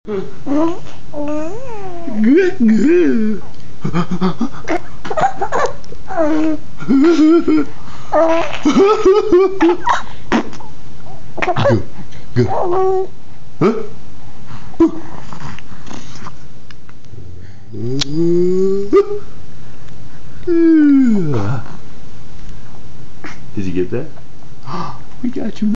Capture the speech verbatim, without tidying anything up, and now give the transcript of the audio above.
Good, good. Good, good. Huh? Did you get that? We got you.